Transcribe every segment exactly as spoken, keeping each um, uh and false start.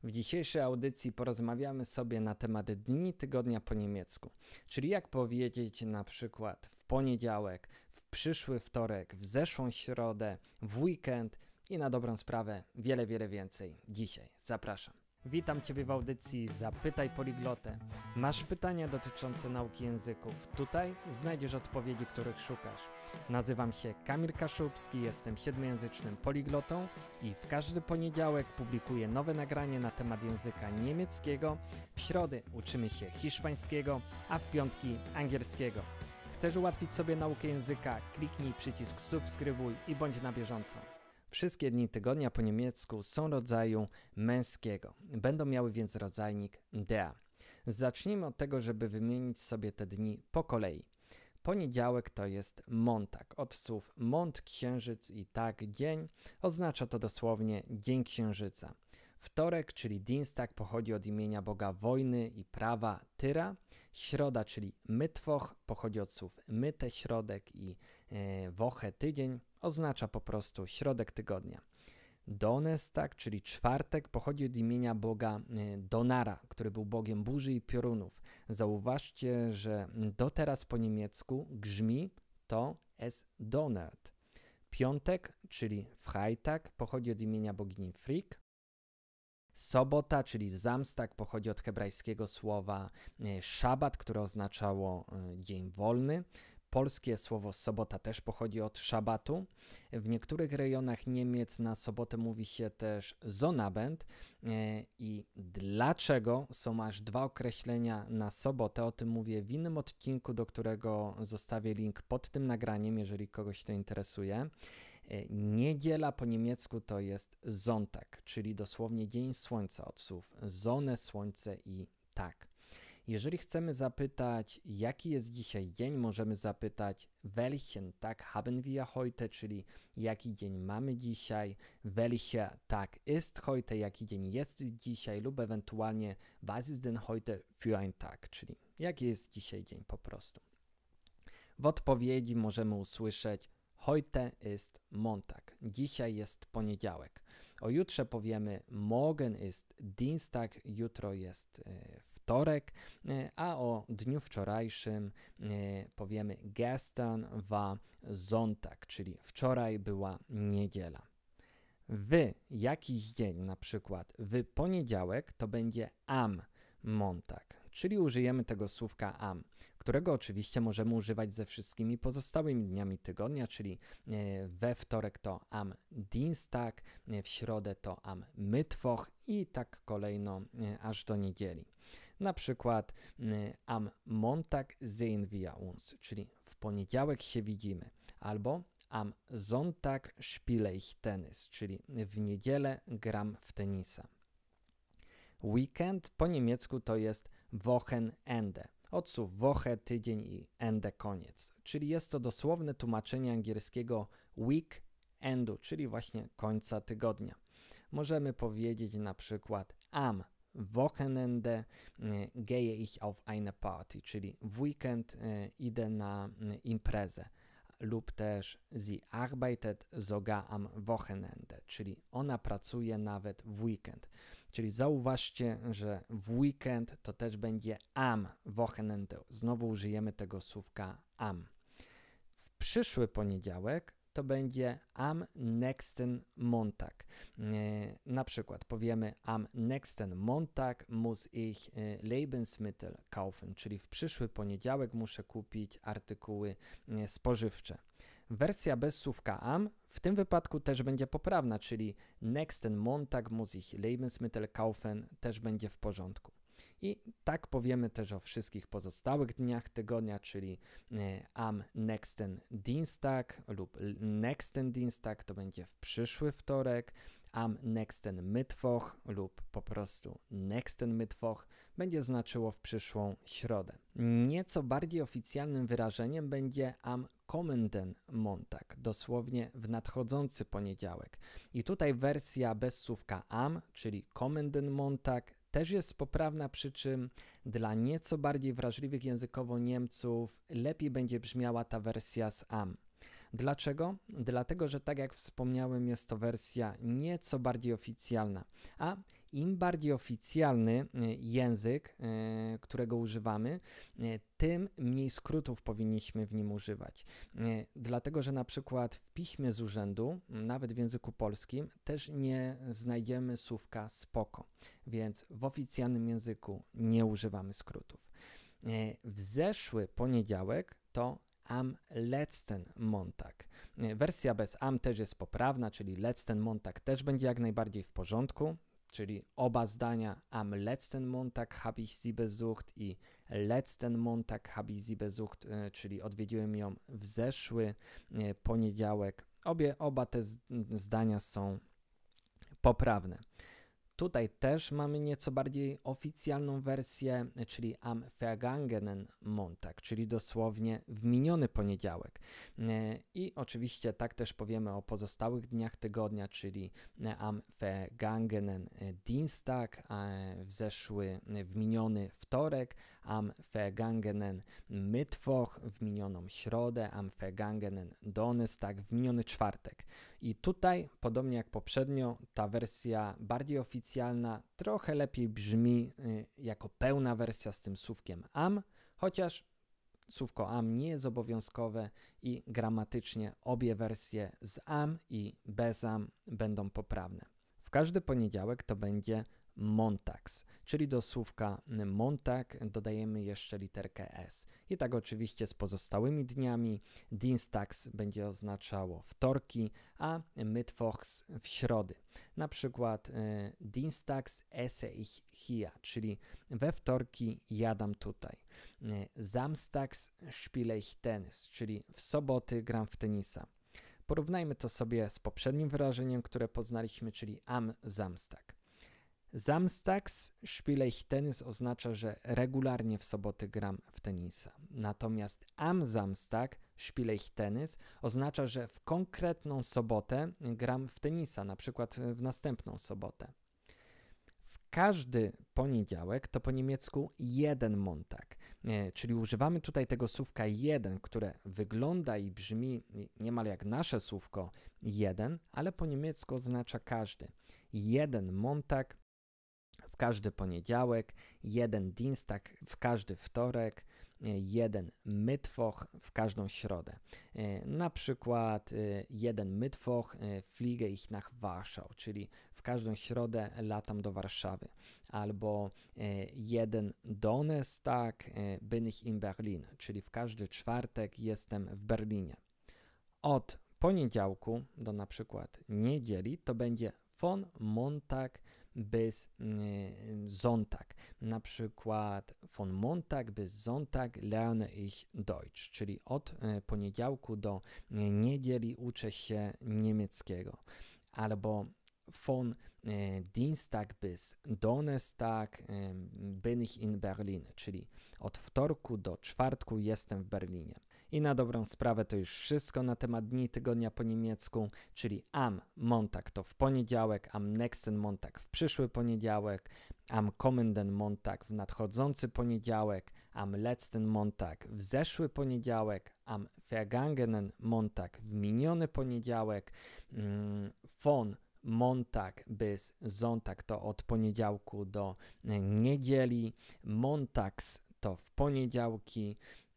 W dzisiejszej audycji porozmawiamy sobie na temat dni tygodnia po niemiecku, czyli jak powiedzieć na przykład w poniedziałek, w przyszły wtorek, w zeszłą środę, w weekend i na dobrą sprawę wiele, wiele więcej dzisiaj. Zapraszam. Witam Ciebie w audycji Zapytaj Poliglotę. Masz pytania dotyczące nauki języków? Tutaj znajdziesz odpowiedzi, których szukasz. Nazywam się Kamil Kaszubski, jestem siedmiojęzycznym poliglotą i w każdy poniedziałek publikuję nowe nagranie na temat języka niemieckiego, w środy uczymy się hiszpańskiego, a w piątki angielskiego. Chcesz ułatwić sobie naukę języka? Kliknij przycisk subskrybuj i bądź na bieżąco. Wszystkie dni tygodnia po niemiecku są rodzaju męskiego. Będą miały więc rodzajnik der. Zacznijmy od tego, żeby wymienić sobie te dni po kolei. Poniedziałek to jest Montag. Od słów mond, księżyc i tak dzień oznacza to dosłownie dzień księżyca. Wtorek, czyli Dienstag, pochodzi od imienia boga wojny i prawa Tyra. Środa, czyli Mittwoch, pochodzi od słów myte, środek i e, Woche, tydzień, oznacza po prostu środek tygodnia. Donnerstag, czyli czwartek, pochodzi od imienia boga e, Donara, który był bogiem burzy i piorunów. Zauważcie, że do teraz po niemiecku grzmi to es donnert. Piątek, czyli Freitag, pochodzi od imienia bogini Frigg. Sobota, czyli Samstag, pochodzi od hebrajskiego słowa szabat, które oznaczało dzień wolny. Polskie słowo sobota też pochodzi od szabatu. W niektórych rejonach Niemiec na sobotę mówi się też Sonnabend. I dlaczego są aż dwa określenia na sobotę? O tym mówię w innym odcinku, do którego zostawię link pod tym nagraniem, jeżeli kogoś to interesuje. Niedziela po niemiecku to jest Sonntag, czyli dosłownie dzień słońca, od słów Sonne, słońce i tak. Jeżeli chcemy zapytać, jaki jest dzisiaj dzień, możemy zapytać welchen Tag haben wir heute, czyli jaki dzień mamy dzisiaj, welcher Tag ist heute, jaki dzień jest dzisiaj, lub ewentualnie was ist denn heute für ein Tag, czyli jaki jest dzisiaj dzień po prostu. W odpowiedzi możemy usłyszeć heute ist Montag. Dzisiaj jest poniedziałek. O jutrze powiemy morgen ist Dienstag, jutro jest e, wtorek, e, a o dniu wczorajszym e, powiemy gestern war Sonntag, czyli wczoraj była niedziela. W jakiś dzień, na przykład w poniedziałek, to będzie am Montag, czyli użyjemy tego słówka am, którego oczywiście możemy używać ze wszystkimi pozostałymi dniami tygodnia, czyli we wtorek to am Dienstag, w środę to am Mittwoch i tak kolejno aż do niedzieli. Na przykład am Montag sehen wir uns, czyli w poniedziałek się widzimy, albo am Sonntag spiele ich Tennis, czyli w niedzielę gram w tenisa. Weekend po niemiecku to jest Wochenende. Od słów Woche, tydzień i Ende, koniec. Czyli jest to dosłowne tłumaczenie angielskiego weekendu, czyli właśnie końca tygodnia. Możemy powiedzieć na przykład am Wochenende gehe ich auf eine Party, czyli w weekend e, idę na e, imprezę. Lub też sie arbeitet sogar am Wochenende, czyli ona pracuje nawet w weekend. Czyli zauważcie, że w weekend to też będzie am Wochenende. Znowu użyjemy tego słówka am. W przyszły poniedziałek to będzie am nächsten Montag. Na przykład powiemy am nächsten Montag muss ich Lebensmittel kaufen, czyli w przyszły poniedziałek muszę kupić artykuły spożywcze. Wersja bez słówka am w tym wypadku też będzie poprawna, czyli nächsten Montag muss ich Lebensmittel kaufen też będzie w porządku. I tak powiemy też o wszystkich pozostałych dniach tygodnia, czyli am nächsten Dienstag lub nächsten Dienstag to będzie w przyszły wtorek, am nächsten Mittwoch lub po prostu nächsten Mittwoch będzie znaczyło w przyszłą środę. Nieco bardziej oficjalnym wyrażeniem będzie am kommenden Montag, dosłownie w nadchodzący poniedziałek. I tutaj wersja bez słówka am, czyli kommenden Montag, też jest poprawna, przy czym dla nieco bardziej wrażliwych językowo Niemców lepiej będzie brzmiała ta wersja z am. Dlaczego? Dlatego, że tak jak wspomniałem, jest to wersja nieco bardziej oficjalna, a im bardziej oficjalny język, którego używamy, tym mniej skrótów powinniśmy w nim używać. Dlatego, że na przykład w piśmie z urzędu, nawet w języku polskim, też nie znajdziemy słówka spoko, więc w oficjalnym języku nie używamy skrótów. W zeszły poniedziałek to am letzten Montag. Wersja bez am też jest poprawna, czyli letzten Montag też będzie jak najbardziej w porządku, czyli oba zdania am letzten Montag habe ich sie besucht i letzten Montag habe ich sie besucht, czyli odwiedziłem ją w zeszły poniedziałek. Obie, oba te zdania są poprawne. Tutaj też mamy nieco bardziej oficjalną wersję, czyli am vergangenen Montag, czyli dosłownie w miniony poniedziałek. I oczywiście tak też powiemy o pozostałych dniach tygodnia, czyli am vergangenen Dienstag, w zeszły, w miniony wtorek, am vergangenen Mittwoch, w minioną środę, am vergangenen Donnerstag, w miniony czwartek. I tutaj, podobnie jak poprzednio, ta wersja bardziej oficjalna trochę lepiej brzmi y, jako pełna wersja z tym słówkiem am, chociaż słówko am nie jest obowiązkowe i gramatycznie obie wersje z am i bez am będą poprawne. W każdy poniedziałek to będzie Montags, czyli do słówka Montag dodajemy jeszcze literkę S. I tak oczywiście z pozostałymi dniami. Dienstags będzie oznaczało wtorki, a Mittwochs w środy. Na przykład y, Dienstags esse ich hier, czyli we wtorki jadam tutaj. Y, Samstags spiele ich Tennis, czyli w soboty gram w tenisa. Porównajmy to sobie z poprzednim wyrażeniem, które poznaliśmy, czyli am Samstag. Samstags spiele ich Tennis oznacza, że regularnie w soboty gram w tenisa. Natomiast am Samstag spiele ich Tennis oznacza, że w konkretną sobotę gram w tenisa, na przykład w następną sobotę. W każdy poniedziałek to po niemiecku jeden Montag, czyli używamy tutaj tego słówka jeden, które wygląda i brzmi niemal jak nasze słówko jeden, ale po niemiecku oznacza każdy. Jeden Montag w każdy poniedziałek, jeden Dienstag w każdy wtorek, jeden Mittwoch w każdą środę. Na przykład jeden Mittwoch fliege ich nach Warschau, czyli w każdą środę latam do Warszawy. Albo jeden Donnerstag bin ich in Berlin, czyli w każdy czwartek jestem w Berlinie. Od poniedziałku do na przykład niedzieli to będzie von Montag bis y, Sonntag. Na przykład von Montag bis Sonntag lerne ich Deutsch, czyli od y, poniedziałku do y, niedzieli uczę się niemieckiego. Albo von y, Dienstag bis Donnerstag y, bin ich in Berlin, czyli od wtorku do czwartku jestem w Berlinie. I na dobrą sprawę to już wszystko na temat dni tygodnia po niemiecku, czyli am Montag to w poniedziałek, am nächsten Montag w przyszły poniedziałek, am kommenden Montag w nadchodzący poniedziałek, am letzten Montag w zeszły poniedziałek, am vergangenen Montag w miniony poniedziałek, mm, von Montag bis Sonntag to od poniedziałku do niedzieli, Montags to w poniedziałki,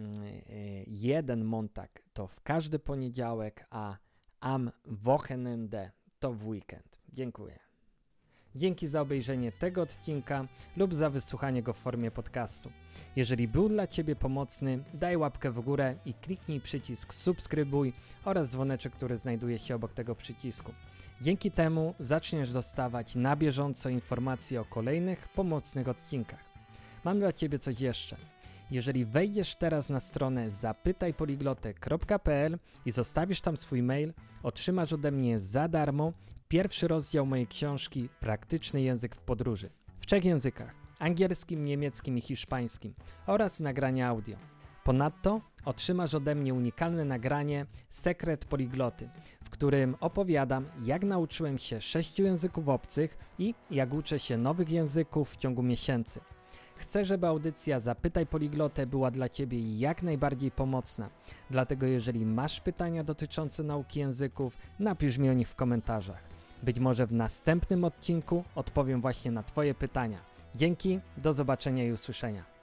jeden Montag to w każdy poniedziałek, a am Wochenende to w weekend. Dziękuję. Dzięki za obejrzenie tego odcinka lub za wysłuchanie go w formie podcastu. Jeżeli był dla Ciebie pomocny, daj łapkę w górę i kliknij przycisk subskrybuj oraz dzwoneczek, który znajduje się obok tego przycisku. Dzięki temu zaczniesz dostawać na bieżąco informacje o kolejnych pomocnych odcinkach. Mam dla Ciebie coś jeszcze. Jeżeli wejdziesz teraz na stronę zapytaj poliglotę kropka p l i zostawisz tam swój mail, otrzymasz ode mnie za darmo pierwszy rozdział mojej książki Praktyczny język w podróży w trzech językach: angielskim, niemieckim i hiszpańskim oraz nagrania audio. Ponadto otrzymasz ode mnie unikalne nagranie Sekret Poligloty, w którym opowiadam, jak nauczyłem się sześciu języków obcych i jak uczę się nowych języków w ciągu miesięcy. Chcę, żeby audycja Zapytaj Poliglotę była dla Ciebie jak najbardziej pomocna. Dlatego jeżeli masz pytania dotyczące nauki języków, napisz mi o nich w komentarzach. Być może w następnym odcinku odpowiem właśnie na Twoje pytania. Dzięki, do zobaczenia i usłyszenia.